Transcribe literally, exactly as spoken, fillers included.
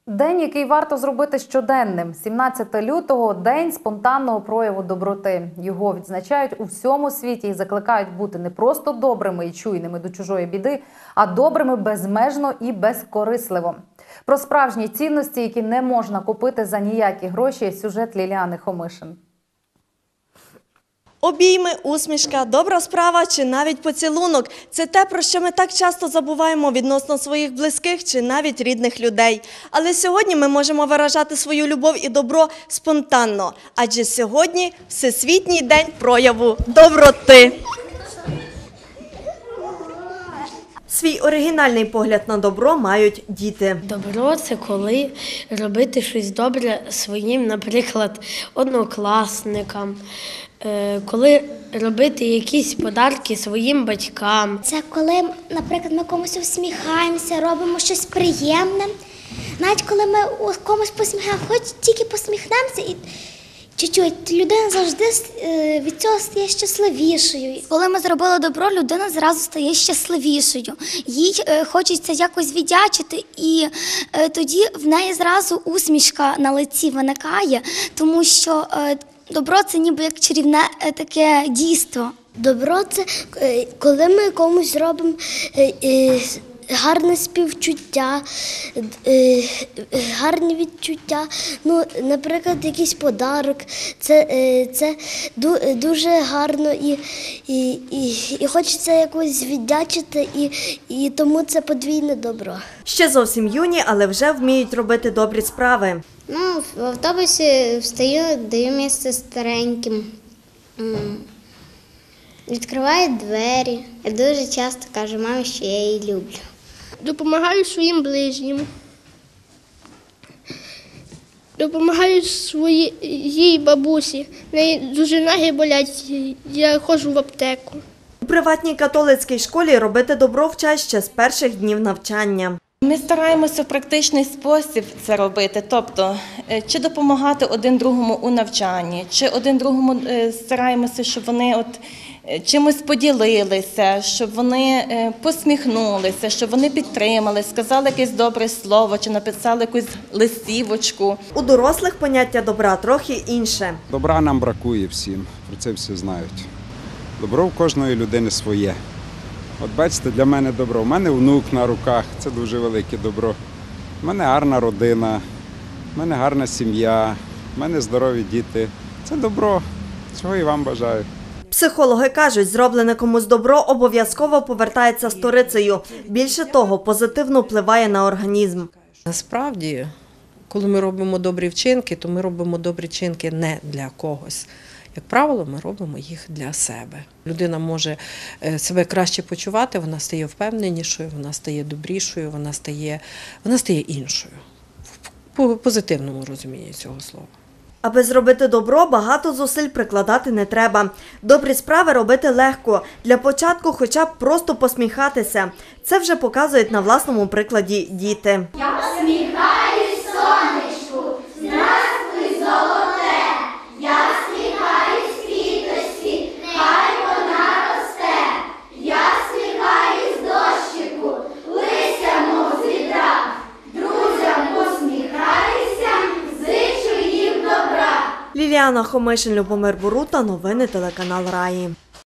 День, який варто зробити щоденним. сімнадцяте лютого – день спонтанного прояву доброти. Його відзначають у всьому світі і закликають бути не просто добрими і чуйними до чужої біди, а добрими безмежно і безкорисливо. Про справжні цінності, які не можна купити за ніякі гроші, сюжет Ліліани Хомишин. Обійми, усмішка, добра справа чи навіть поцілунок – це те, про що ми так часто забуваємо відносно своїх близьких чи навіть рідних людей. Але сьогодні ми можемо виражати свою любов і добро спонтанно, адже сьогодні – Всесвітній день прояву доброти. Свій оригінальний погляд на добро мають діти. Добро – це коли робити щось добре своїм, наприклад, однокласникам, коли робити якісь подарки своїм батькам. Це коли, наприклад, ми комусь усміхаємося, робимо щось приємне. Навіть коли ми комусь посміхаємо, хоч тільки посміхнемося і чуть-чуть, людина завжди від цього стає щасливішою. Коли ми зробили добро, людина зразу стає щасливішою. Їй хочеться якось віддячити, і тоді в неї зразу усмішка на лиці виникає, тому що добро – це ніби як чарівне таке дійство. Добро – це коли ми комусь робимо гарне співчуття, гарні відчуття. Ну, наприклад, якийсь подарок. Це, це дуже гарно і, і, і, і хочеться якось віддячити, і, і тому це подвійне добро. Ще зовсім юні, але вже вміють робити добрі справи. Ну, в автобусі встаю, даю місце стареньким, відкриваю двері. Я дуже часто кажу мамі, що я її люблю. Допомагаю своїм ближнім. Допомагаю своїй бабусі. В неї дуже ноги болять, я ходжу в аптеку. У приватній католицькій школі робити добро вчать ще з перших днів навчання. Ми стараємося в практичний спосіб це робити, тобто чи допомагати один другому у навчанні, чи один другому стараємося, щоб вони от чимось поділилися, щоб вони посміхнулися, щоб вони підтримали, сказали якесь добре слово, чи написали якусь листівочку. У дорослих поняття добра трохи інше. Добра нам бракує всім, про це всі знають. Добро в кожної людини своє. От бачите, для мене добро. У мене внук на руках, це дуже велике добро. У мене гарна родина, у мене гарна сім'я, у мене здорові діти. Це добро, цього і вам бажаю. Психологи кажуть, зроблене комусь добро обов'язково повертається сторицею. Більше того, позитивно впливає на організм. Насправді, коли ми робимо добрі вчинки, то ми робимо добрі вчинки не для когось. Як правило, ми робимо їх для себе. Людина може себе краще почувати, вона стає впевненішою, вона стає добрішою, вона стає, вона стає іншою. В позитивному розумінні цього слова. Аби зробити добро, багато зусиль прикладати не треба. Добрі справи робити легко. Для початку хоча б просто посміхатися. Це вже показують на власному прикладі діти. Я посміхаюсь сонечку, здравствуй, золоте. Я всміхаюсь квіточці, хай вона росте. Я всміхаюсь дощику, листя мов з вітра. Друзям посміхаюся, зичу їм добра. Ліліана Хомишин, Любомир Борута, новини телеканал Раї.